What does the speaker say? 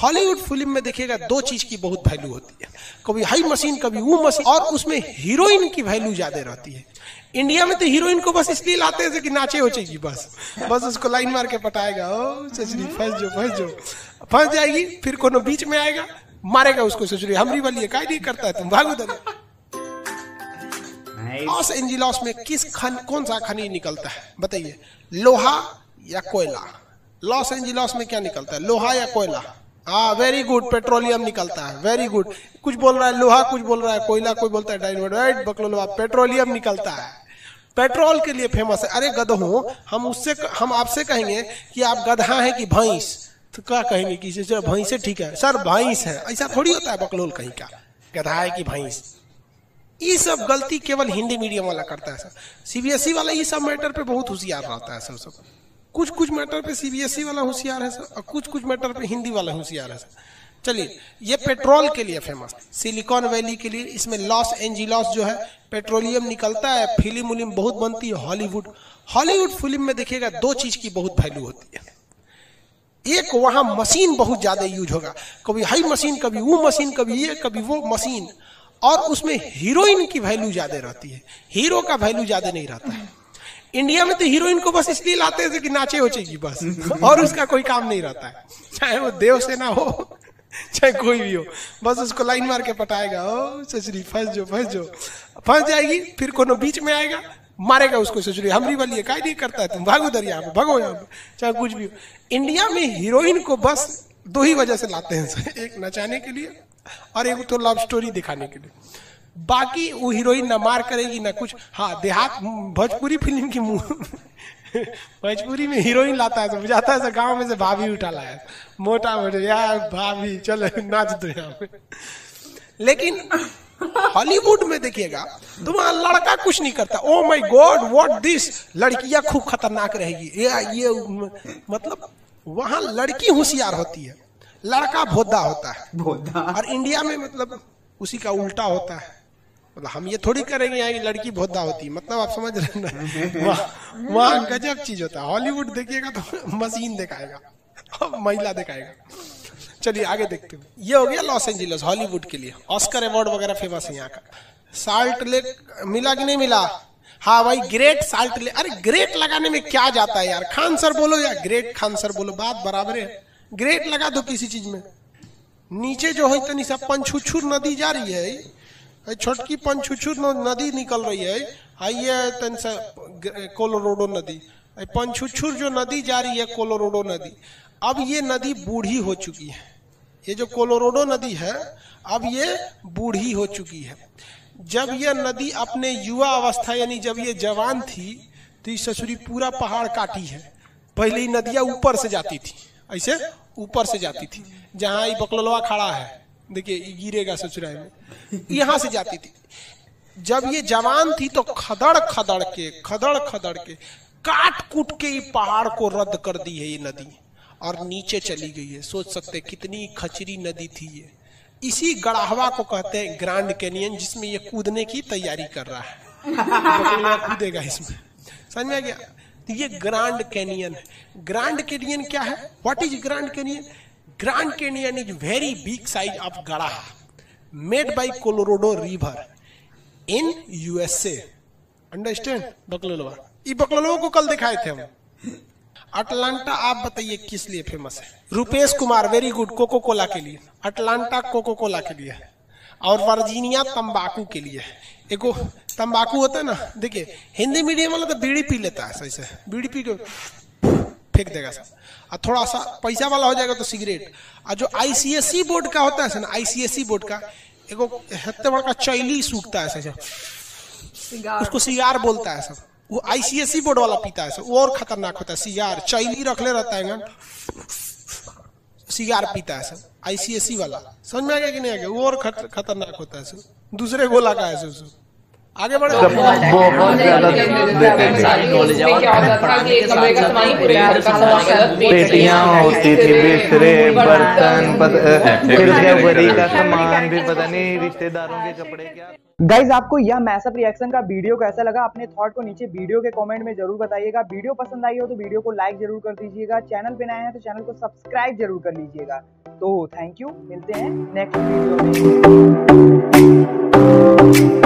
Hollywood film में देखिएगा दो चीज की बहुत वैल्यू होती है, कभी हाई मशीन कभी वो मशीन, और उसमें हीरोइन की वैल्यू ज्यादा रहती है। इंडिया में तो हीरोइन को बस इसलिए लाते हैं कि नाचे होचेगी, बस उसको लाइन मार के पटाएगा, ओ ससुरी फंस जाएगी, फिर कोनो बीच में आएगा मारेगा उसको, ससुरी हमरी वाली है काय नहीं करता है तुम भागो दर। लॉस एंजिलस में कौन सा खनिज निकलता है बताइए, लोहा या कोयला? लॉस एंजिलस में क्या निकलता है, लोहा या कोयला? हाँ वेरी गुड, पेट्रोलियम निकलता है, वेरी गुड। कुछ बोल रहा है लोहा, कुछ बोल रहा है कोयला, कोई बोलता है डायनामाइट, राइट बकलोलवा, पेट्रोलियम निकलता है, पेट्रोल के लिए फेमस है। अरे गधों, हम आपसे कहेंगे कि आप गधा है कि भैंस, तो क्या कहेंगे कि भैंस से ठीक है सर, भैंस है, ऐसा थोड़ी होता है बकलोल कहीं का, गधा है कि भैंस। ये सब गलती केवल हिंदी मीडियम वाला करता है सर, सीबीएसई वाला ये सब मैटर पे बहुत होशियार रहता है सर, सब कुछ मैटर पे सीबीएसई वाला होशियार है सर, और कुछ मैटर पे हिंदी वाला होशियार है सर। चलिए, ये पेट्रोल के लिए फेमस, सिलिकॉन वैली के लिए, इसमें लॉस एंजिलस जो है पेट्रोलियम निकलता है, फिल्म बहुत बनती है। हॉलीवुड फिल्म में देखिएगा दो चीज की बहुत वैल्यू होती है, एक वहां मशीन बहुत ज्यादा यूज होगा, कभी हाई मशीन कभी वो मशीन, कभी ये कभी वो मशीन, और उसमें हीरोइन की वैल्यू ज्यादा रहती है, हीरो का वैल्यू ज्यादा नहीं रहता है। इंडिया में तो हीरोइन को बस इसलिए लाते हैं कि नाचे होचेगी बस, और उसका कोई काम नहीं रहता है, चाहे वो देवसेना हो चाहे कोई भी हो, बस उसको लाइन मार के पटाएगा, ओ ससुरी फंस जाएगी, फिर कोनो बीच में आएगा मारेगा उसको, ससुरी हमरी वाली है काय नहीं करता है तुम भागो दर, यहाँ पे भागो, यहाँ पे चाहे कुछ भी हो। इंडिया में हीरोइन को बस दो ही वजह से लाते हैं सर, एक नचाने के लिए और एक तो लव स्टोरी दिखाने के लिए, बाकी वो हीरोइन ना मार करेगी ना कुछ। हाँ देहात भोजपुरी फिल्म की भोजपुरी में हीरोइन लाता है, तो जाता है गांव में से भाभी उठा लाया, मोटा यार भाभी चलो नाच दो यहाँ पे। लेकिन हॉलीवुड में देखिएगा तुम्हारा लड़का कुछ नहीं करता, oh my god what this, लड़कियां खूब खतरनाक रहेगी, ये मतलब वहां लड़की होशियार होती है, लड़का भोदा होता है। और इंडिया में मतलब उसी का उल्टा होता है, मतलब हम ये थोड़ी करेंगे यहाँ की लड़की भोदा होती है, मतलब आप समझ रहे ना, वहाँ गजब चीज होता है। हॉलीवुड देखिएगा तो मशीन दिखाएगा, महिला दिखाएगा। चलिए आगे देखते हैं, ये हो गया लॉस एंजिलस हॉलीवुड के लिए, ऑस्कर अवार्ड वगैरह फेमस है यहाँ का। साल्ट लेक मिला कि नहीं मिला? हाँ भाई ग्रेट साल्ट लेक, अरे ग्रेट लगाने में क्या जाता है यार, खान सर बोलो या ग्रेट खान सर बोलो, बात बराबर है, ग्रेट लगा दो किसी चीज में। नीचे जो है तनी सा पंचुछुर नदी जा रही है, छोटकी पंचुछुर नदी निकल रही है, ये तनी सा कोलोराडो नदी, पंचुछुर जो नदी जा रही है कोलोराडो नदी, अब ये नदी बूढ़ी हो चुकी है, ये जो कोलोराडो नदी है अब ये बूढ़ी हो चुकी है। जब ये नदी अपने युवा अवस्था यानी जब ये जवान थी तो ये ससुरी पूरा पहाड़ काटी है। पहले ही नदियां ऊपर से जाती थी, ऐसे ऊपर से जाती थी, जहां ये बकलोलवा खड़ा है देखिए गिरेगा ससुराल में, यहां से जाती थी। जब ये जवान थी तो खदड़ खदड़ के काट कूट के ये पहाड़ को रद्द कर दी है ये नदी, और नीचे चली गई है। सोच सकते कितनी खचरी नदी थी ये। इसी गढ़ावा को कहते हैं ग्रैंड कैनियन, जिसमें ये कूदने की तैयारी कर रहा है, कूदेगा इसमें, समझ में आ गया? तो ये ग्रैंड कैनियन है। ग्रैंड कैनियन क्या है? What is grand canyon? Grand canyon is very big size of गढ़ा made by Colorado river in USA. Understand? बकलोलवा, ये बकलोलवा को कल दिखाए थे हम। अटलांटा आप बताइए किस लिए फेमस है? Rupesh Kumar very good, Coca Cola के लिए। अटलांटा कोको कोला के लिए है, और वर्जीनिया तंबाकू के लिए है। एक तंबाकू होता है ना, देखिए हिंदी मीडियम वाला तो बीड़ी पी लेता है, ऐसे बीड़ी पी के फेंक देगा सब, और थोड़ा सा पैसा वाला हो जाएगा तो सिगरेट। और जो आईसीएसई बोर्ड का होता है ना, आईसीएसई बोर्ड का एगो हत्ते बड़ा चैली सूखता है ऐसे, उसको सिगार बोलता है सब, वो आईसीएसई बोर्ड वाला पीता है सब, वो और खतरनाक होता है। सिगार चैली रख ले रहता है, सिगार पीता है सब आईसीएसई वाला, समझ में आ गया कि नहीं आ गया? वो और खतरनाक होता है सब, दूसरे गोला का है सब। आगे बढ़े। बहुत ज्यादा पेटियां होती थी, बिस्तरे, बर्तन, फिर वरी का सामान भी, पता नहीं रिश्तेदारों के कपड़े क्या। गाइज आपको यह मैशअप रिएक्शन का वीडियो कैसा लगा, अपने थॉट को नीचे वीडियो के कमेंट में जरूर बताइएगा। वीडियो पसंद आई हो तो वीडियो को लाइक जरूर कर दीजिएगा। चैनल पे नए हैं तो चैनल को सब्सक्राइब जरूर कर लीजिएगा। तो थैंक यू, मिलते हैं नेक्स्ट वीडियो में।